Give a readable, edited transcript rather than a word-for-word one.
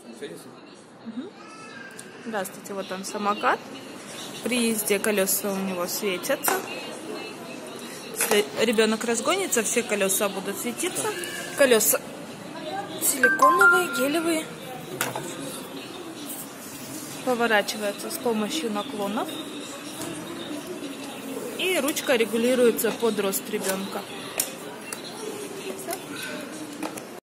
Здравствуйте, вот он самокат. При езде колеса у него светятся. Если ребенок разгонится, все колеса будут светиться. Колеса силиконовые, гелевые. Поворачивается с помощью наклонов. И ручка регулируется под рост ребенка.